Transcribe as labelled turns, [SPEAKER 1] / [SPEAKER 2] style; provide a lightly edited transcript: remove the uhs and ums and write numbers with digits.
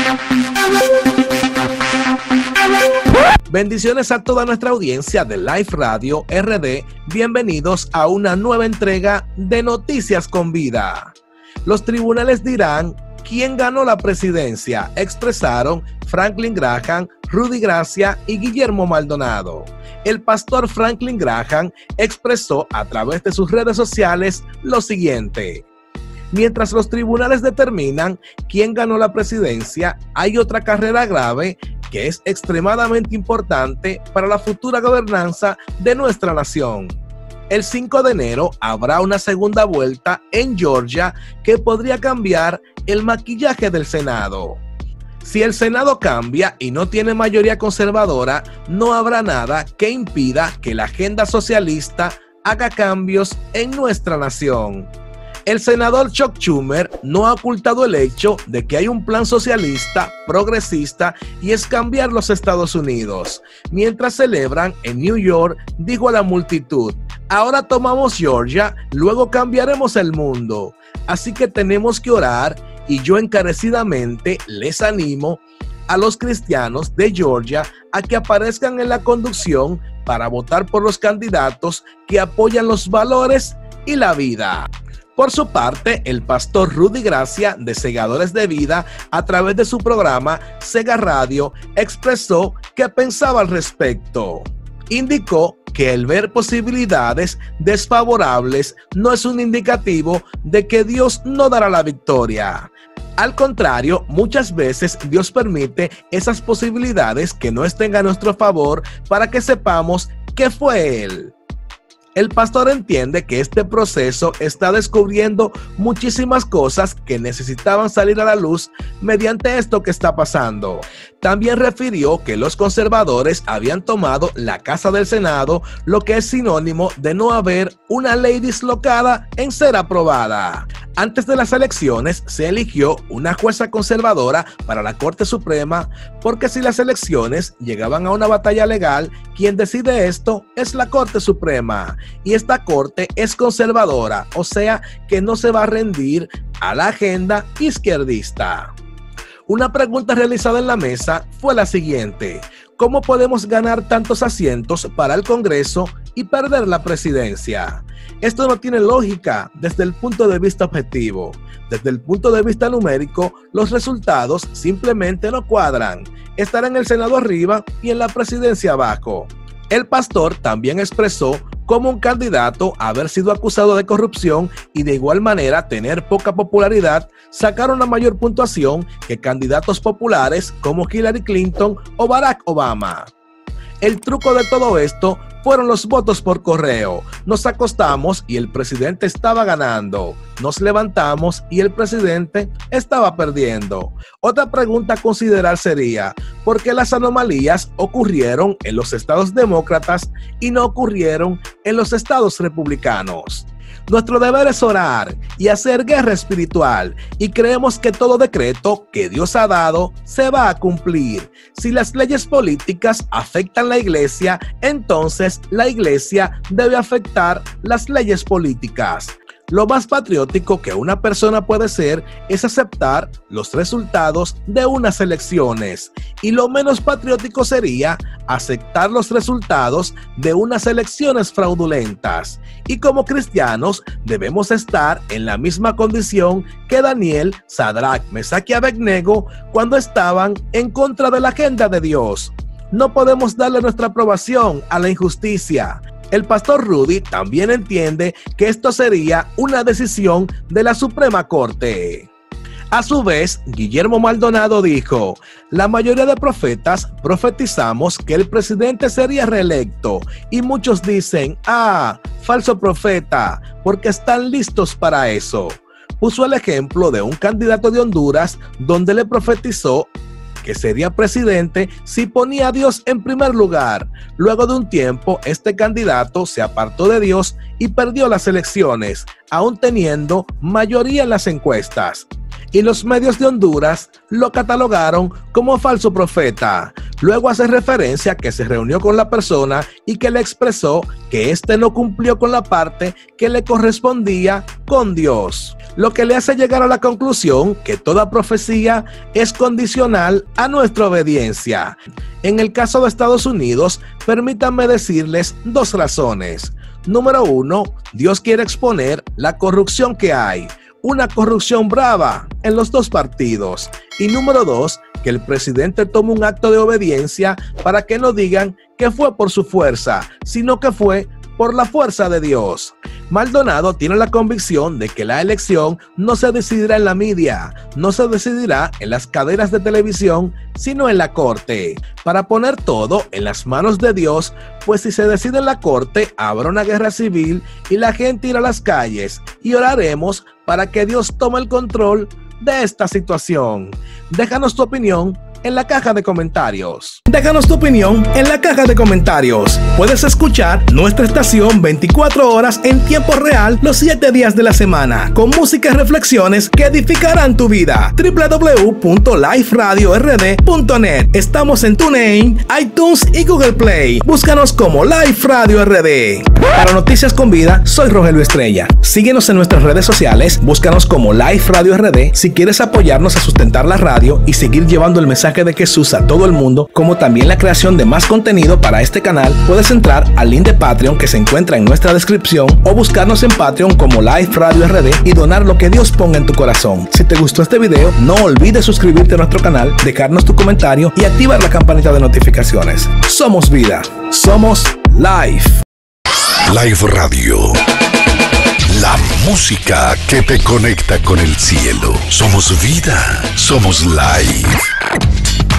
[SPEAKER 1] Bendiciones a toda nuestra audiencia de Live Radio RD. Bienvenidos a una nueva entrega de Noticias con Vida. Los tribunales dirán quién ganó la presidencia, expresaron Franklin Graham, Rudy Gracia y Guillermo Maldonado. El pastor Franklin Graham expresó a través de sus redes sociales lo siguiente: mientras los tribunales determinan quién ganó la presidencia, hay otra carrera grave que es extremadamente importante para la futura gobernanza de nuestra nación. El 5 de enero habrá una segunda vuelta en Georgia que podría cambiar el maquillaje del Senado. Si el Senado cambia y no tiene mayoría conservadora, no habrá nada que impida que la agenda socialista haga cambios en nuestra nación. El senador Chuck Schumer no ha ocultado el hecho de que hay un plan socialista, progresista y es cambiar los Estados Unidos. Mientras celebran en New York, dijo a la multitud: ahora tomamos Georgia, luego cambiaremos el mundo. Así que tenemos que orar y yo encarecidamente les animo a los cristianos de Georgia a que aparezcan en la conducción para votar por los candidatos que apoyan los valores y la vida. Por su parte, el pastor Rudy Gracia, de Segadores de Vida, a través de su programa Sega Radio, expresó qué pensaba al respecto. Indicó que el ver posibilidades desfavorables no es un indicativo de que Dios no dará la victoria. Al contrario, muchas veces Dios permite esas posibilidades que no estén a nuestro favor para que sepamos que fue Él. El pastor entiende que este proceso está descubriendo muchísimas cosas que necesitaban salir a la luz mediante esto que está pasando. También refirió que los conservadores habían tomado la Casa del Senado, lo que es sinónimo de no haber una ley dislocada en ser aprobada. Antes de las elecciones se eligió una jueza conservadora para la Corte Suprema, porque si las elecciones llegaban a una batalla legal, quien decide esto es la Corte Suprema. Y esta corte es conservadora, o sea que no se va a rendir a la agenda izquierdista. Una pregunta realizada en la mesa fue la siguiente: ¿cómo podemos ganar tantos asientos para el Congreso y perder la presidencia? Esto no tiene lógica desde el punto de vista objetivo. Desde el punto de vista numérico, los resultados simplemente no cuadran. Estar en el Senado arriba y en la presidencia abajo. El pastor también expresó cómo un candidato haber sido acusado de corrupción y de igual manera tener poca popularidad sacaron una mayor puntuación que candidatos populares como Hillary Clinton o Barack Obama. El truco de todo esto fueron los votos por correo. Nos acostamos y el presidente estaba ganando. Nos levantamos y el presidente estaba perdiendo. Otra pregunta a considerar sería: ¿por qué las anomalías ocurrieron en los estados demócratas y no ocurrieron en los estados republicanos? Nuestro deber es orar y hacer guerra espiritual, y creemos que todo decreto que Dios ha dado se va a cumplir. Si las leyes políticas afectan la iglesia, entonces la iglesia debe afectar las leyes políticas. Lo más patriótico que una persona puede ser es aceptar los resultados de unas elecciones, y lo menos patriótico sería aceptar los resultados de unas elecciones fraudulentas. Y como cristianos debemos estar en la misma condición que Daniel, Sadrach, Mesach y Abednego cuando estaban en contra de la agenda de Dios. No podemos darle nuestra aprobación a la injusticia. El pastor Rudy también entiende que esto sería una decisión de la Suprema Corte. A su vez, Guillermo Maldonado dijo: la mayoría de profetas profetizamos que el presidente sería reelecto, y muchos dicen: falso profeta, porque están listos para eso. Puso el ejemplo de un candidato de Honduras donde le profetizó que sería presidente si ponía a Dios en primer lugar. Luego de un tiempo, este candidato se apartó de Dios y perdió las elecciones, aún teniendo mayoría en las encuestas. Y los medios de Honduras lo catalogaron como falso profeta. Luego hace referencia a que se reunió con la persona y que le expresó que éste no cumplió con la parte que le correspondía con Dios. lo que le hace llegar a la conclusión que toda profecía es condicional a nuestra obediencia. En el caso de Estados Unidos, permítanme decirles dos razones. Número 1, Dios quiere exponer la corrupción que hay, una corrupción brava en los dos partidos. Y número 2, que el presidente tome un acto de obediencia para que no digan que fue por su fuerza, sino que fue por la fuerza de Dios. Maldonado tiene la convicción de que la elección no se decidirá en la media, no se decidirá en las cadenas de televisión, sino en la corte, para poner todo en las manos de Dios, pues si se decide en la corte, habrá una guerra civil y la gente irá a las calles y oraremos para que Dios tome el control de esta situación. Déjanos tu opinión en la caja de comentarios. Déjanos tu opinión en la caja de comentarios. Puedes escuchar nuestra estación 24 horas en tiempo real los 7 días de la semana, con música y reflexiones que edificarán tu vida. www.liferadiord.net. Estamos en TuneIn, iTunes y Google Play. Búscanos como Life Radio RD. Para Noticias con Vida, soy Rogelio Estrella. Síguenos en nuestras redes sociales, búscanos como Life Radio RD si quieres apoyarnos a sustentar la radio y seguir llevando el mensaje de Jesús a todo el mundo, como también la creación de más contenido para este canal. Puedes entrar al link de Patreon que se encuentra en nuestra descripción o buscarnos en Patreon como Life Radio RD y donar lo que Dios ponga en tu corazón. Si te gustó este video, no olvides suscribirte a nuestro canal, dejarnos tu comentario y activar la campanita de notificaciones. Somos vida, somos Life.
[SPEAKER 2] Life Radio. La música que te conecta con el cielo. Somos vida, somos Life.